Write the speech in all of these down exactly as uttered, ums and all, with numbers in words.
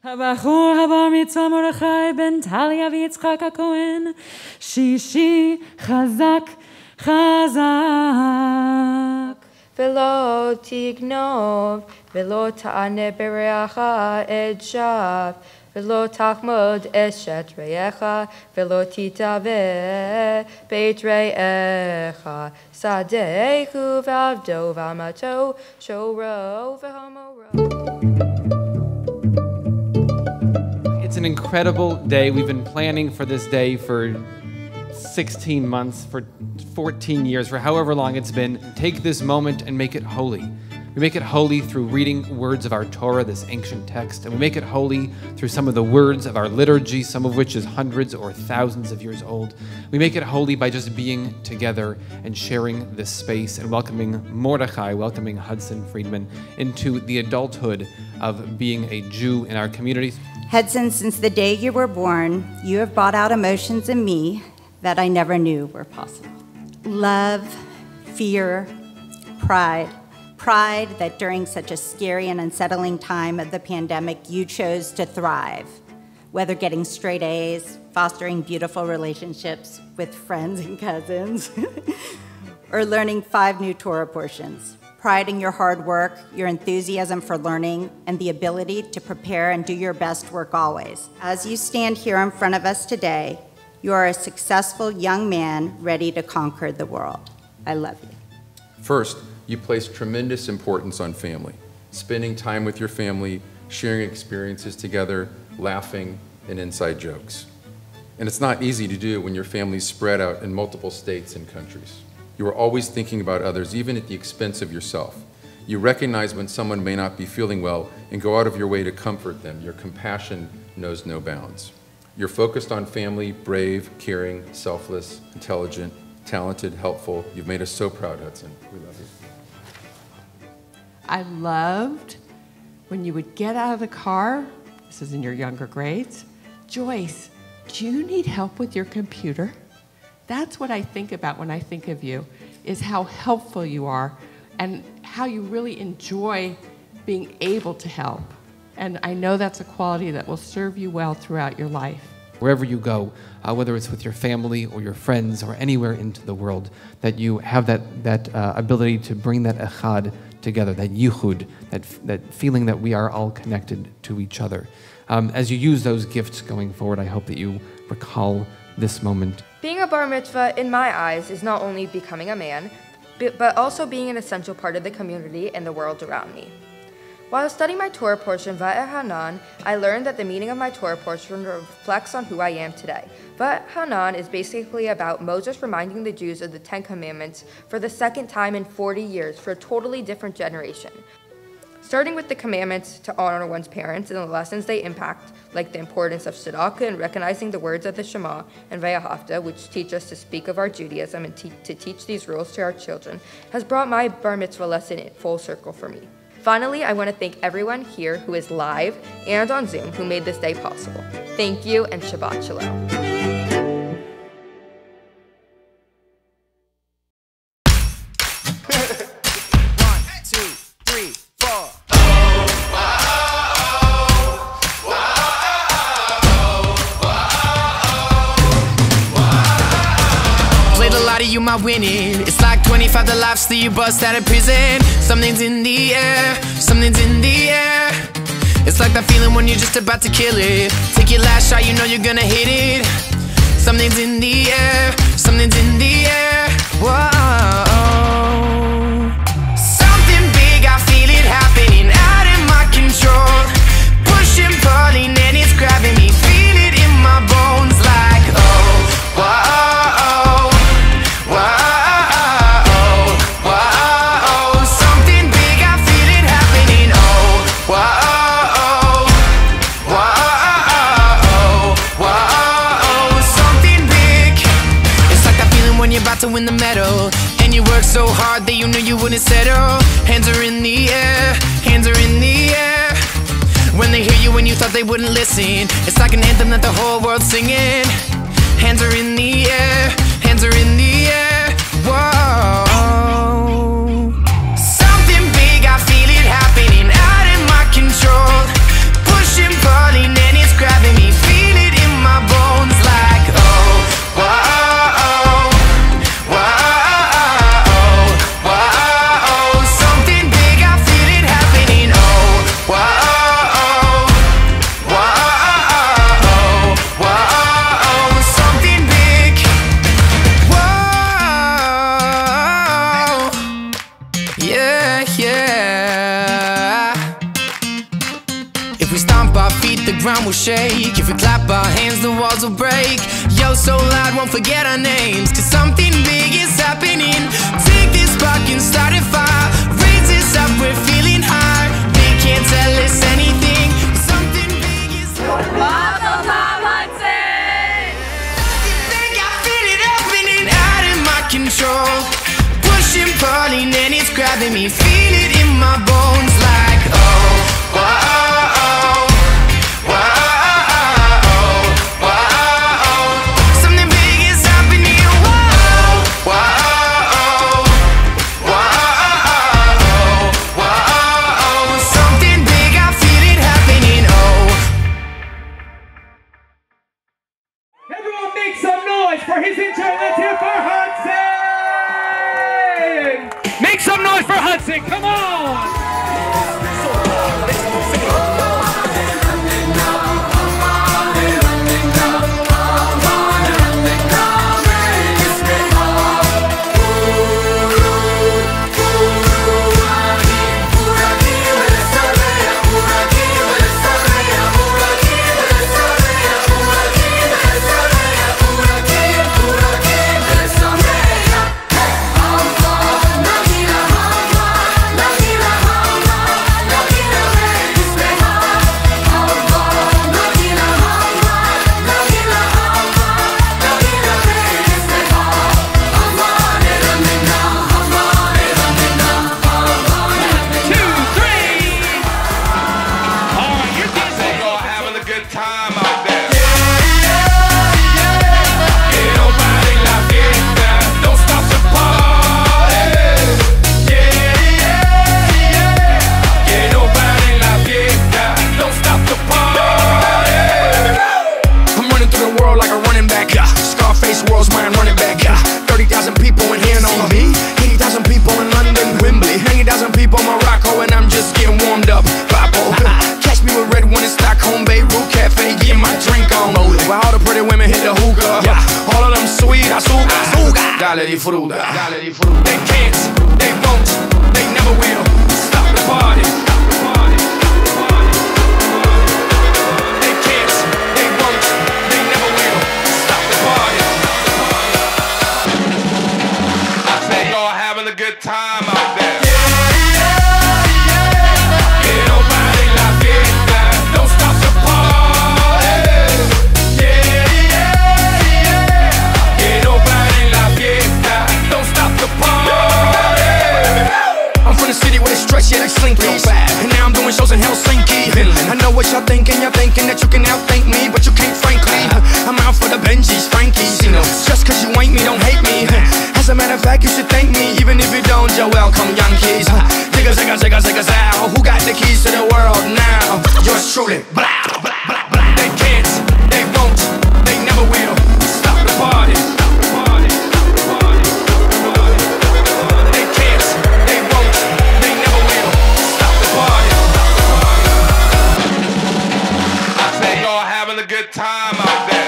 הבחור הבר מצווה מרדכי בן טליה ויצחק הכהן, שישי חזק חזק. ולא תגנוב, ולא תענה ברעך עד שווא, ולא תחמוד אשת רעך, ולא תתאווה בית רעך, שדהו ועבדו ואמתו, שורו והמורו. It's an incredible day. We've been planning for this day for sixteen months, for fourteen years, for however long it's been. Take this moment and make it holy. We make it holy through reading words of our Torah, this ancient text, and we make it holy through some of the words of our liturgy, some of which is hundreds or thousands of years old. We make it holy by just being together and sharing this space and welcoming Mordechai, welcoming Hudson Friedman into the adulthood of being a Jew in our community. Hudson, since the day you were born, you have brought out emotions in me that I never knew were possible. Love, fear, pride. Pride that during such a scary and unsettling time of the pandemic, you chose to thrive, whether getting straight A's, fostering beautiful relationships with friends and cousins, or learning five new Torah portions. Pride in your hard work, your enthusiasm for learning, and the ability to prepare and do your best work always. As you stand here in front of us today, you are a successful young man ready to conquer the world. I love you. First, you place tremendous importance on family. Spending time with your family, sharing experiences together, laughing, and inside jokes. And it's not easy to do when your family's spread out in multiple states and countries. You are always thinking about others, even at the expense of yourself. You recognize when someone may not be feeling well and go out of your way to comfort them. Your compassion knows no bounds. You're focused on family, brave, caring, selfless, intelligent, talented, helpful. You've made us so proud, Hudson. We love you. I loved when you would get out of the car, this is in your younger grades, Joyce, do you need help with your computer? That's what I think about when I think of you, is how helpful you are and how you really enjoy being able to help. And I know that's a quality that will serve you well throughout your life. Wherever you go, uh, whether it's with your family or your friends or anywhere into the world, that you have that, that uh, ability to bring that echad together, that yichud, that, that feeling that we are all connected to each other. Um, as you use those gifts going forward, I hope that you recall this moment. Being a bar mitzvah, in my eyes, is not only becoming a man, but also being an essential part of the community and the world around me. While studying my Torah portion, Va'ehanan, I learned that the meaning of my Torah portion reflects on who I am today. Va'ehanan is basically about Moses reminding the Jews of the Ten Commandments for the second time in forty years for a totally different generation. Starting with the commandments to honor one's parents and the lessons they impact, like the importance of tzedakah and recognizing the words of the Shema and Vayahafta, which teach us to speak of our Judaism and te to teach these rules to our children, has brought my bar mitzvah lesson in full circle for me. Finally, I want to thank everyone here who is live and on Zoom who made this day possible. Thank you and Shabbat Shalom. You might win it. It's like twenty-five the lives that you bust out of prison. Something's in the air, something's in the air. It's like that feeling when you're just about to kill it. Take your last shot, you know you're gonna hit it. Something's in the air, something's in the air. Whoa. Something big, I feel it happening out of my control. Pushing, pulling, and it's grabbing me. Feel it in my bones like oh, whoa. To win the medal, and you work so hard that you knew you wouldn't settle. Hands are in the air, hands are in the air. When they hear you when you thought they wouldn't listen, it's like an anthem that the whole world's singing. Hands are in the air, hands are in the air. Whoa. Something big, I feel it happening out of my control. Pushing, pulling. we stomp our feet, the ground will shake. If we clap our hands, the walls will break. Yo, so loud, won't forget our names, cause something big is happening. Take this spark and start a fire. Raise this up, we're feeling high. They can't tell us anything. Something big is Mazel tov, Hudson! I think I feel it happening out of my control. Pushing, pulling, and it's grabbing me. Feel it in my bones like oh, whoa. For his intro, let's hear for Hudson! Make some noise for Hudson, come on! Dale di fruta, dale di fruta. They can't, they won't, they never will stop the party. They can't, they won't, they never will stop the party. I say y'all having a good time out there. Like Slinky, and now I'm doing shows in Helsinki. I know what y'all thinking, y'all thinking that you can outthink me, but you can't frankly. I'm out for the Benjis, Frankies, you know. Just cause you ain't me, don't hate me. As a matter of fact, you should thank me, even if you don't, you're welcome, Yankees. Zigga, zigga, zigga, zigga, zow. Who got the keys to the world now? Yours truly, blah, blah, blah, blah. They can't, they won't, they never will stop the party. Good time out there.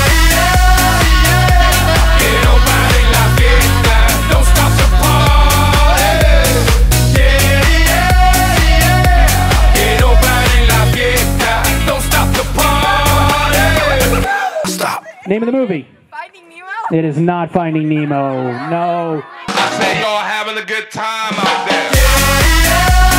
Que no pare la fiesta, don't stop the party. Yeah, yeah, yeah. Que no pare la fiesta, don't stop the party. Stop. Name of the movie? Finding Nemo? It is not Finding Nemo, no. I say y'all having a good time out there. Yeah, yeah.